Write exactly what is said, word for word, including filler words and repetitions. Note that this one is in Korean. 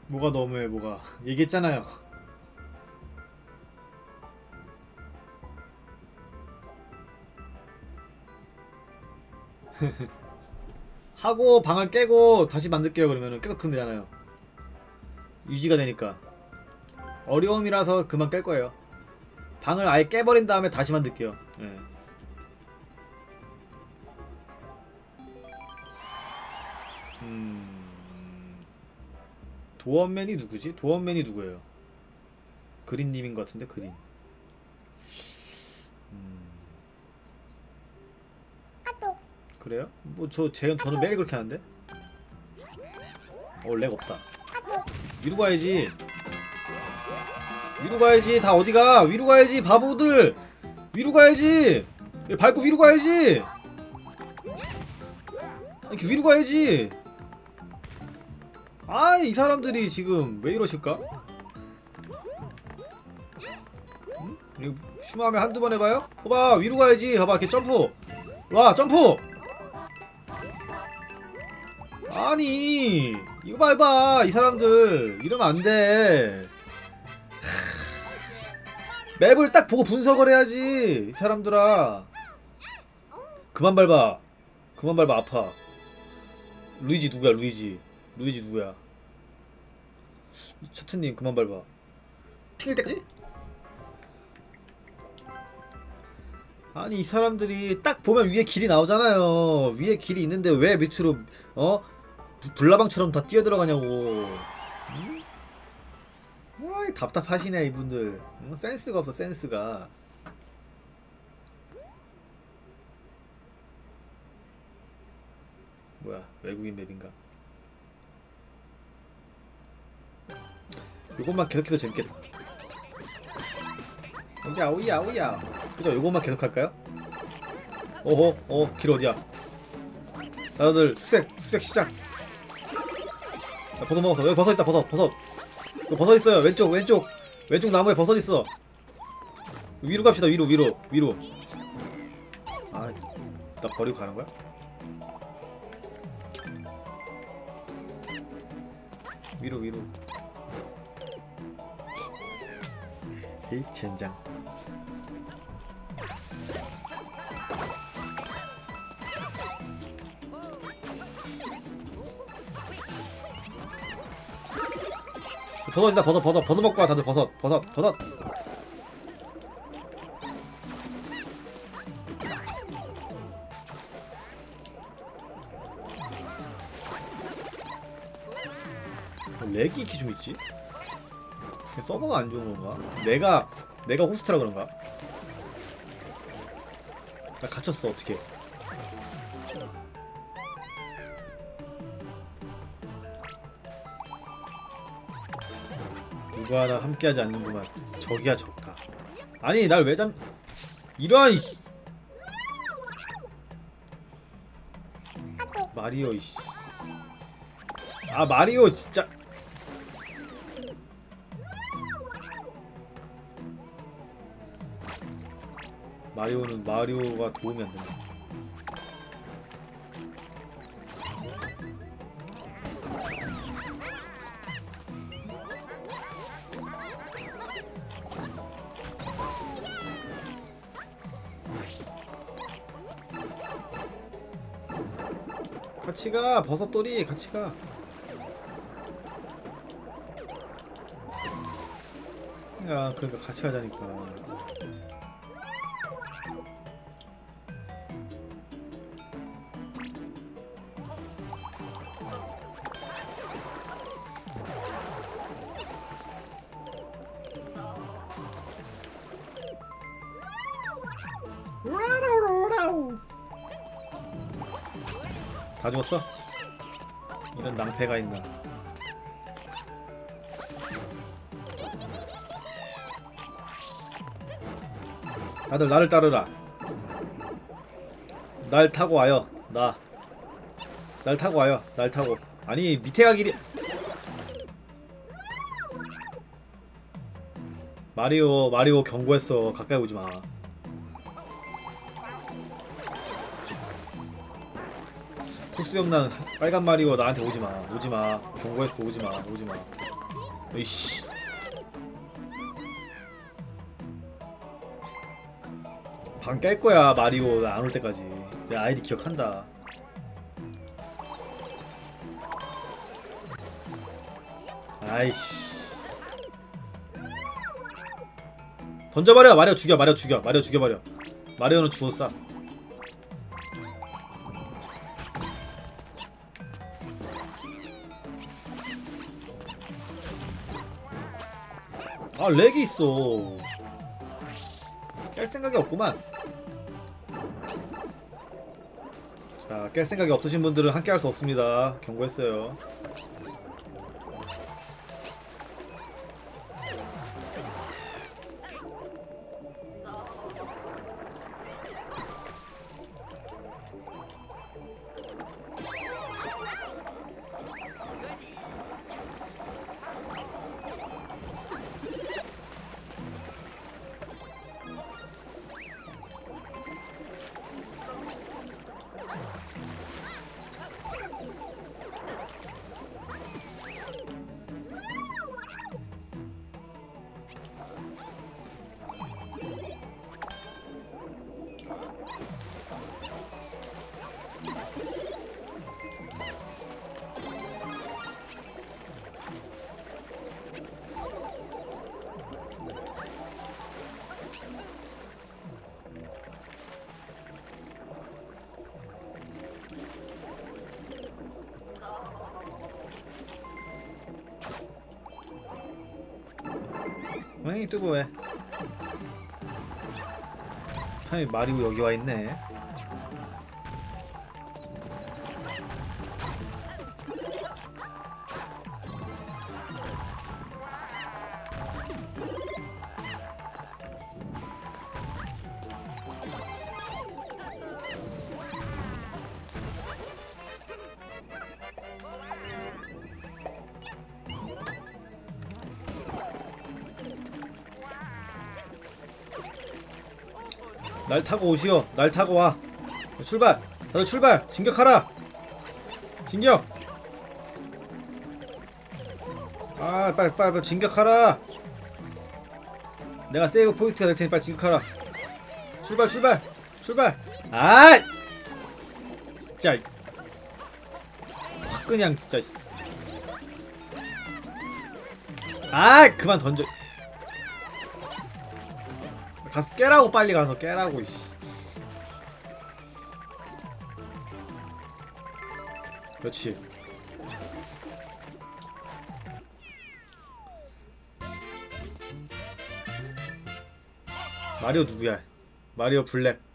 뭐가 너무해 뭐가. 얘기했잖아요. 하고 방을 깨고 다시 만들게요 그러면은 계속 그럼 되잖아요. 유지가 되니까. 어려움이라서 그만 깰 거예요. 방을 아예 깨버린 다음에 다시 만들게요. 예. 음... 도원맨이 누구지? 도원맨이 누구예요? 그린님인 것 같은데 그린. 음... 그래요? 뭐 저 제 저는 매일 그렇게 하는데. 어 렉 없다. 위로 가야지. 위로 가야지. 다 어디가? 위로 가야지 바보들. 위로 가야지. 밟고 위로 가야지. 이렇게 위로 가야지. 아, 이 사람들이 지금 왜 이러실까? 응? 이거 슈마하면 한두 번 해봐요? 봐봐 위로 가야지. 봐봐 이렇게 점프. 와 점프. 아니 이거 봐 해봐. 이 사람들 이러면 안돼. 맵을 딱 보고 분석을 해야지 이 사람들아. 그만 밟아. 그만 밟아. 아파. 루이지 누구야 루이지. 루이지 누구야. 차트님 그만 밟아. 튕길 때까지? 아니 이 사람들이 딱 보면 위에 길이 나오잖아요. 위에 길이 있는데 왜 밑으로 어? 불나방처럼 다 뛰어들어가냐고. 응? 아이 답답하시네 이분들. 응? 센스가 없어 센스가. 뭐야 외국인 맵인가. 요것만 계속해서 재밌겠다. 오야 오야 오야. 그죠 요것만 계속할까요? 어허 어 길 어디야. 다들 수색 수색 시작. 야, 버섯 먹었어. 여기 버섯 있다. 버섯 버섯. 여기 버섯 있어요. 왼쪽 왼쪽 왼쪽 나무에 버섯 있어. 위로 갑시다. 위로 위로 위로. 아 나 버리고 가는 거야? 위로 위로. 에이 젠장. 버섯이다. 버섯 버섯 버섯 먹고 와 다들. 버섯 버섯 버섯. 렉이 이렇게 좀 있지? 서버가 안 좋은 건가? 내가 내가 호스트라 그런가? 나 갇혔어 어떻게? 누가 하나 함께하지 않는구만. 적이야 적다. 아니 날 왜 잠? 이런 마리오 이씨. 아 마리오 진짜. 마리오는 마리오가 도움이 안 된다. 같이 가 버섯돌이 같이 가. 야 그러니까 같이 가자니까. 다 죽었어? 이런 낭패가 있나. 다들 나를 따르라. 날 타고 와요. 나. 날 타고 와요. 날 타고. 아니 밑에 가길이. 마리오 마리오 경고했어. 가까이 오지마. 코스염난 빨간 마리오 나한테 오지마. 오지마. 경고했어. 오지마. 오지마. 으이씨. 방 깰 거야 마리오 나 안 올 때까지. 내 아이디 기억한다. 아이씨. 던져버려. 마리오 죽여. 마리오 죽여. 마리오 죽여버려. 마리오는 죽었어. 아 렉이 있어. 깰 생각이 없구만. 자, 깰 생각이 없으신 분들은 함께 할 수 없습니다. 경고했어요. 응 뜨고 왜? 아이 마리오 여기 와 있네. 날 타고 오시오. 날 타고 와. 출발. 다들 출발. 진격하라. 진격. 아 빨리 빨리 빨리 진격하라. 내가 세이브 포인트가 될 테니 빨리 진격하라. 출발 출발 출발. 아 진짜 확 그냥 진짜. 아 그만 던져. 가서 깨라고. 빨리 가서 깨라고. 이씨. 그렇지. 마리오 누구야? 마리오 블랙.